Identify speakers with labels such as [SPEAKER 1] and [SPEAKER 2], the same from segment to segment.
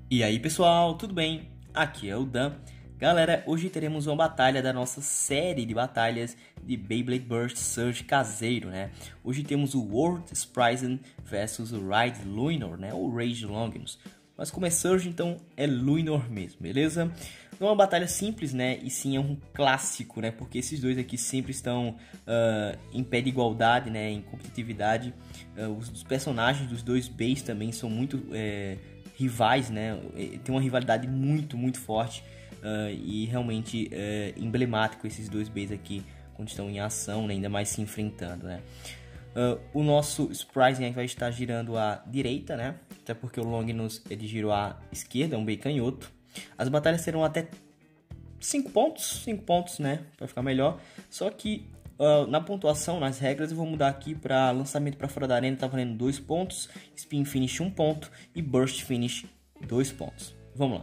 [SPEAKER 1] E aí pessoal, tudo bem? Aqui é o Dan. Galera, hoje teremos uma batalha da nossa série de batalhas de Beyblade Burst Surge caseiro, né? Hoje temos o World Spryzen versus o Ride Luinor, né? Ou Rage Longinus. Mas como é Surge, então é Luinor mesmo, beleza? Não é uma batalha simples, né? E sim é um clássico, né? Porque esses dois aqui sempre estão em pé de igualdade, né? Em competitividade. Os personagens dos dois Bays também são muito rivais, né? Tem uma rivalidade muito forte. E realmente emblemático esses dois Bays aqui quando estão em ação, né? Ainda mais se enfrentando, né? O nosso Spryzen vai estar girando à direita, né? Até porque o Longinus ele girou à esquerda, é um Bay canhoto. As batalhas serão até 5 pontos, né? Para ficar melhor. Só que na pontuação, nas regras, eu vou mudar aqui para lançamento para fora da arena, tá valendo 2 pontos, Spin Finish 1 ponto e Burst Finish 2 pontos. Vamos lá.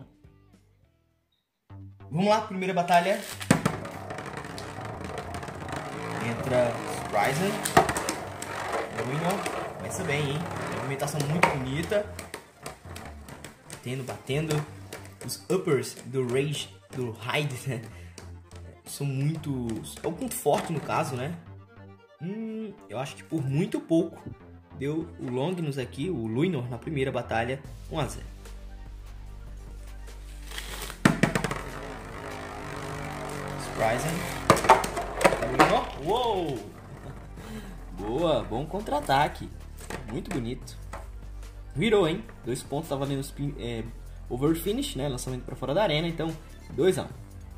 [SPEAKER 1] Vamos lá, primeira batalha. Entra Spryzen. Luinor. Começa bem, hein? Movimentação muito bonita. Batendo. Os uppers do Rage, do Ride, né? São muito... É um ponto forte no caso, né? Eu acho que por muito pouco deu o Longinus aqui, o Luinor, na primeira batalha, 1 a 0. Spryzen. Uou! Boa, bom contra-ataque. Muito bonito. Virou, hein? 2 pontos, tá valendo over finish, né? Lançamento para fora da arena, então 2 a 1.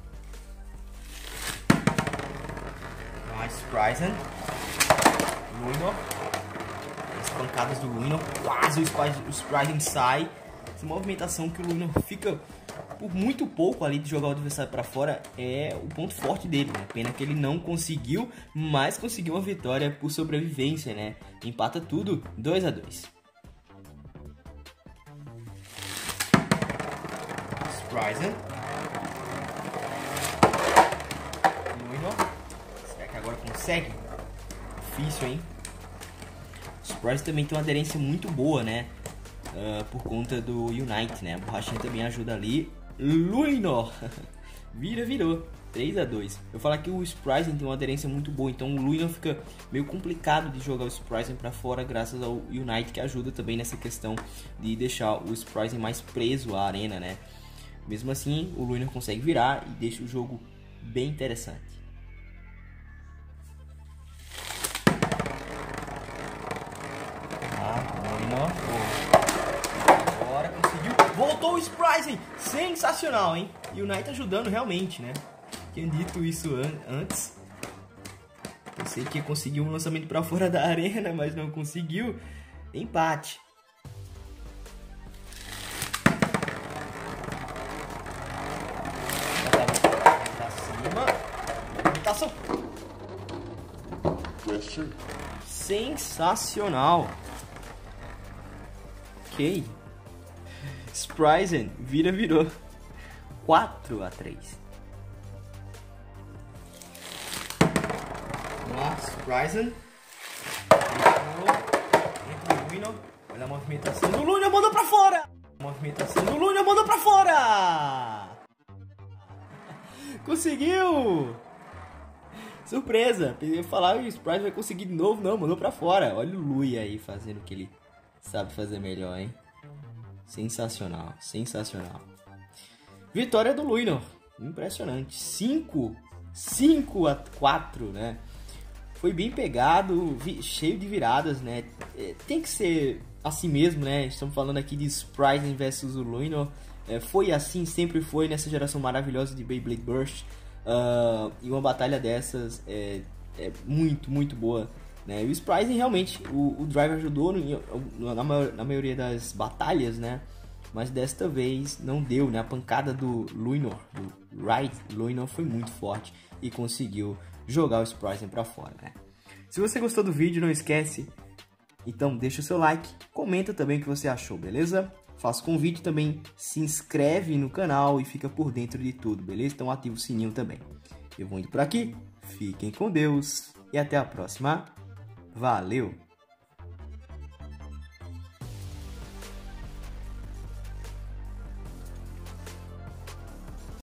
[SPEAKER 1] Nice Spryzen. Luinor. As pancadas do Luinor. Quase o Spryzen sai. Essa movimentação que o Luinor fica por muito pouco ali de jogar o adversário para fora é o ponto forte dele, né? Pena que ele não conseguiu, mas conseguiu uma vitória por sobrevivência, né? Empata tudo 2 a 2. Spryzen. Luinor. Será que agora consegue? Difícil, hein? Spryzen também tem uma aderência muito boa, né? Por conta do Unite, né? A borrachinha também ajuda ali. Luinor. Virou 3 a 2. Eu falo que o Spryzen tem uma aderência muito boa, então o Luinor fica meio complicado de jogar o Spryzen para fora graças ao Unite, que ajuda também nessa questão de deixar o Spryzen mais preso à arena, né? Mesmo assim, o Luinor consegue virar e deixa o jogo bem interessante. Luinor. Agora conseguiu. Voltou o Spryzen. Sensacional, hein? E o Knight ajudando realmente, né? Tinha dito isso antes. Pensei que ia conseguir um lançamento para fora da arena, mas não conseguiu. Empate. Sensacional. Ok. Spryzen virou 4 a 3. Vamos lá, Spryzen. Entra o Luinor. Olha a movimentação do Luinor, mandou pra fora. Conseguiu. Surpresa! Eu ia falar que o Spryzen vai conseguir de novo. Não, mandou pra fora. Olha o Lui aí fazendo o que ele sabe fazer melhor, hein? Sensacional. Vitória do Luinor. Impressionante. 5 a 4, né? Foi bem pegado, cheio de viradas, né? Tem que ser assim mesmo, né? Estamos falando aqui de Spryzen versus o Luinor. Foi assim, sempre foi nessa geração maravilhosa de Beyblade Burst. E uma batalha dessas é muito boa, né? E o Spryzen realmente, o Driver ajudou na maioria das batalhas, né? Mas desta vez não deu, né? A pancada do Luinor, do Ride Luinor, foi muito forte e conseguiu jogar o Spryzen pra fora, né? Se você gostou do vídeo, não esquece, então deixa o seu like, comenta também o que você achou, beleza? Faço convite também, se inscreve no canal e fica por dentro de tudo, beleza? Então ativa o sininho também. Eu vou indo por aqui, fiquem com Deus e até a próxima. Valeu!